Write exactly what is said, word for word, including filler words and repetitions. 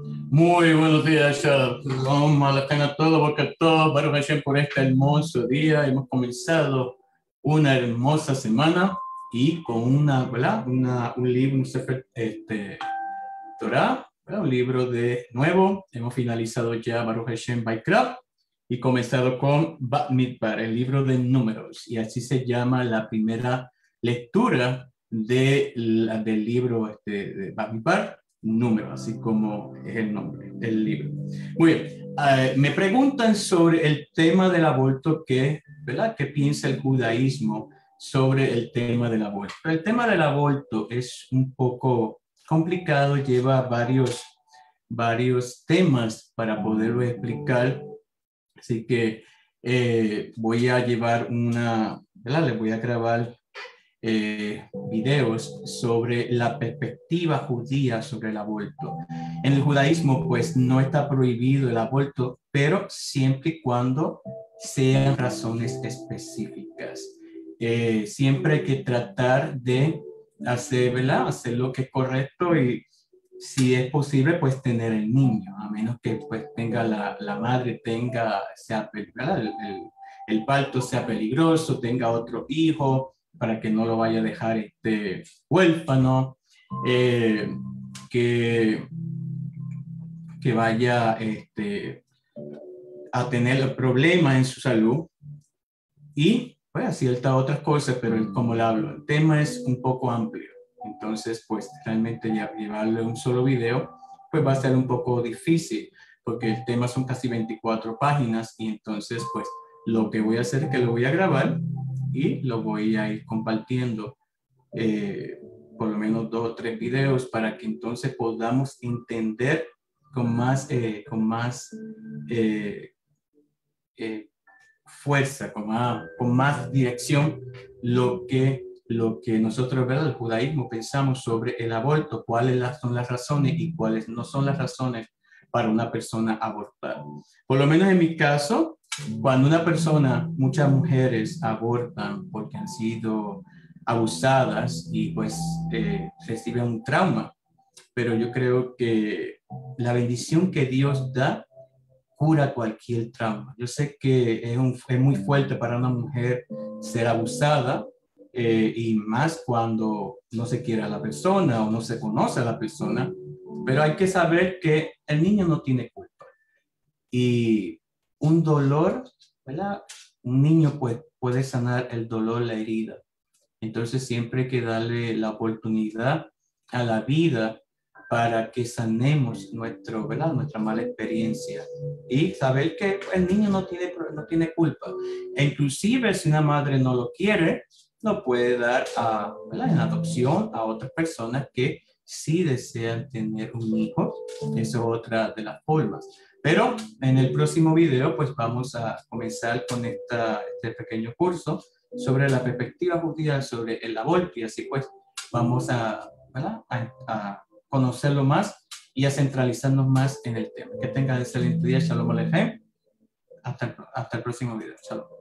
Muy buenos días, Shalom Aleichem a todos, porque todos, Baruch Hashem, por este hermoso día. Hemos comenzado una hermosa semana y con una, ¿verdad? Una, un libro, un Sefer, este, Torah, ¿verdad? Un libro de nuevo. Hemos finalizado ya Baruch Hashem Vaikra y comenzado con Bat Midbar, el libro de números. Y así se llama la primera lectura de la, del libro este, de Bat Midbar. Número, así como es el nombre del libro. Muy bien, uh, me preguntan sobre el tema del aborto, que, ¿verdad? ¿Qué piensa el judaísmo sobre el tema del aborto? El tema del aborto es un poco complicado, lleva varios, varios temas para poderlo explicar, así que eh, voy a llevar una, ¿verdad? Les voy a grabar Eh, videos sobre la perspectiva judía sobre el aborto. En el judaísmo, pues, no está prohibido el aborto, pero siempre y cuando sean razones específicas. Eh, siempre hay que tratar de hacer, ¿verdad? Hacer lo que es correcto y, si es posible, pues, tener el niño, a menos que, pues, tenga la, la madre, tenga, sea, ¿verdad? El, el, el parto sea peligroso, tenga otro hijo, para que no lo vaya a dejar este, huérfano, eh, que, que vaya este, a tener problemas en su salud y pues ciertas otras cosas, pero como le hablo, el tema es un poco amplio. Entonces, pues realmente ya llevarle un solo video, pues va a ser un poco difícil, porque el tema son casi veinticuatro páginas y entonces, pues lo que voy a hacer es que lo voy a grabar y lo voy a ir compartiendo eh, por lo menos dos o tres videos para que entonces podamos entender con más, eh, con más eh, eh, fuerza, con más, con más dirección lo que, lo que nosotros, ¿verdad? El judaísmo pensamos sobre el aborto, cuáles son las razones y cuáles no son las razones para una persona abortar. Por lo menos en mi caso, cuando una persona, muchas mujeres abortan porque han sido abusadas y pues eh, reciben un trauma, pero yo creo que la bendición que Dios da cura cualquier trauma. Yo sé que es, un, es muy fuerte para una mujer ser abusada eh, y más cuando no se quiere a la persona o no se conoce a la persona, pero hay que saber que el niño no tiene culpa. Y un dolor, ¿verdad? Un niño puede, puede sanar el dolor, la herida. Entonces siempre hay que darle la oportunidad a la vida para que sanemos nuestro, ¿verdad? Nuestra mala experiencia y saber que el niño no tiene, no tiene culpa. E inclusive si una madre no lo quiere, lo puede dar a, ¿verdad? En adopción a otras personas que sí desean tener un hijo. Eso es otra de las formas. Pero en el próximo video pues vamos a comenzar con esta, este pequeño curso sobre la perspectiva judía sobre el aborto y así pues vamos a, ¿verdad? a, a conocerlo más y a centralizarnos más en el tema. Que tengan excelente día. Shalom Aleichem. Hasta el, hasta el próximo video. Shalom.